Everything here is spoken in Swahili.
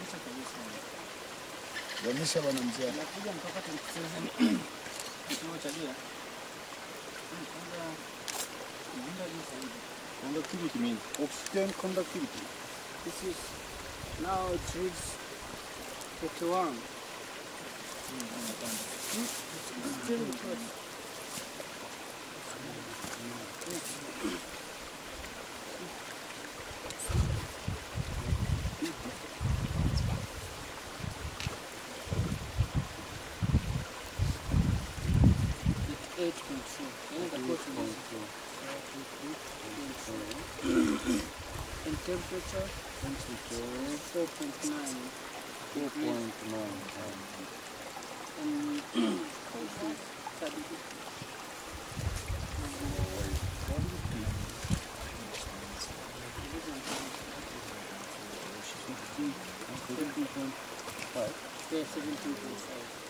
Wamisha bwana mzee. Nakuja mkakati mkuchezeni. Kituo cha dia. Conductivity means Oxygen conductivity. this is now it reads 51. Still close. And temperature 4.9. And 17.5. Yeah, 17.5.